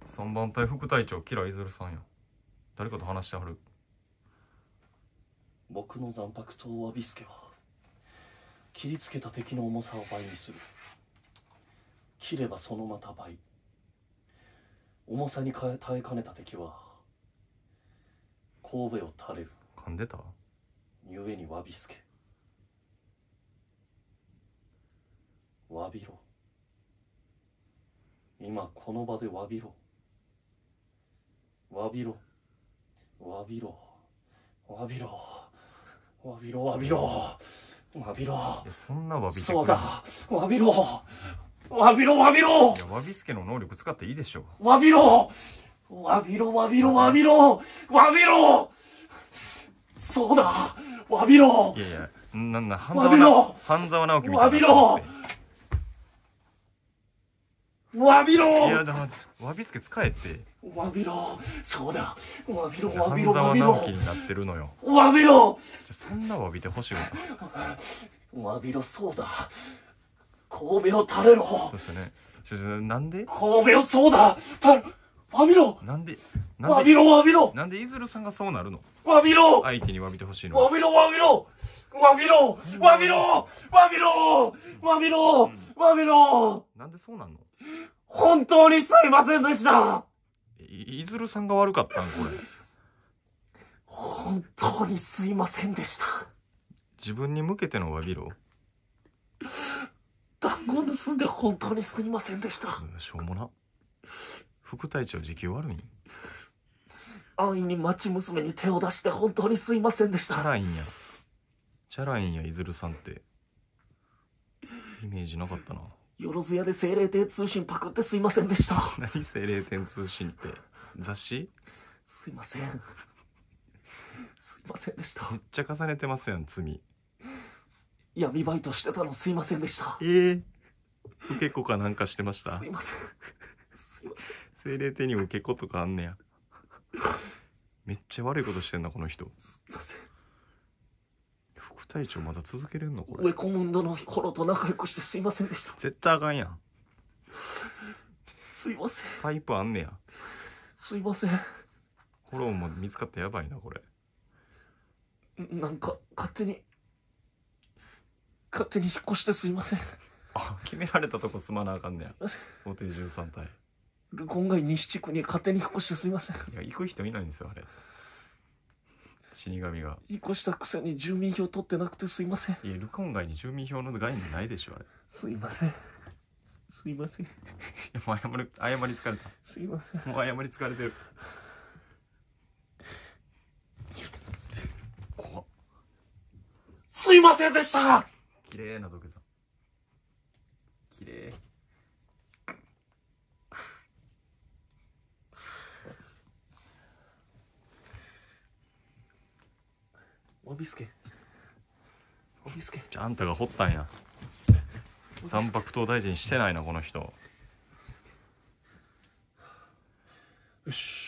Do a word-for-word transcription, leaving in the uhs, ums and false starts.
さんばん隊副隊長キライズルさんや。誰かと話してはる。 僕の残白刀わびすけは切りつけた敵の重さを倍にする。切ればそのまた倍。重さに耐えかねた敵は神戸を垂れる。 噛んでた。 ゆえにわびすけ、わびろ。今この場でわびろ。わびろわびろわびろわびろわびろわびろ。 そんなわびてくれ。 そうだ、わびろわびろわびろ。 いや、わびすけの能力使っていいでしょ。 わびろわびろわびろわびろわびろ。そうだ、わびろ。 いやいや、なんな、半沢直半沢直樹みたいな。 わびろわびろ。 いや、だからわびすけ使えって。 わびろ。そうだ、わびろわ半びろわびろ。 沢直樹になってるのよ。 わびろ。 じゃそんなわびてほしいわ。 わびろ。そうだ、神戸を垂れろ。 そうですね。ちょちょなんで神戸を、そうだ、垂れわびろ。 なんでなんでわびろわびろ。 なんでいずるさんがそうなるの。 わびろ。 相手にわびてほしいの。 わびろわびろわびろわびろわびろわびろわびろ。 なんでそうなんの。 本当にすいませんでした。 いいずるさんが悪かったんこれ。 本当にすいませんでした。 自分に向けてのわびろ。 団子盗んで本当にすいませんでした。 しょうもな。副隊長時給悪いん。 安易に町娘に手を出して本当にすいませんでした。 チャラいんや。チャラいんや、いずるさんって。イメージなかったな。 よろずやで精霊亭通信パクってすいませんでした。 何精霊天通信って雑誌。 すいません。すいませんでした。 めっちゃ重ねてますやん、罪。 闇バイトしてたのすいませんでした。 ええー、受け子かなんかしてました。 すいません。すいません。 精霊亭に受け子とかあんねや。めっちゃ悪いことしてんなこの人。 すいません。 副隊長まだ続けれんのこウェれ。 コムンドの頃と仲良くしてすいませんでした。 絶対あかんやん。 すいません。 パイプあんねや。 すいません。 フォローも見つかったやばいなこれ。 なんか勝手に勝手に引っ越してすいません。 あ、決められたとこ住まなあかんねや。法廷じゅうさん体。 ルコン街西地区に勝手に引っ越してすいません。 いや、行く人いないんですよあれ。死神が。 引っ越したくせに住民票取ってなくてすいません。 いや、ルコン街に住民票の概念ないでしょあれ。 すいません。すいません。 いや、もう謝る、謝り疲れた。 すいません。 もう謝り疲れてる。怖っ。 すいませんでした。 綺麗な土下座。綺麗。 わびすけ。わびすけ。 じゃあ、あんたが掘ったんや。残白刀大臣してないなこの人。 よし。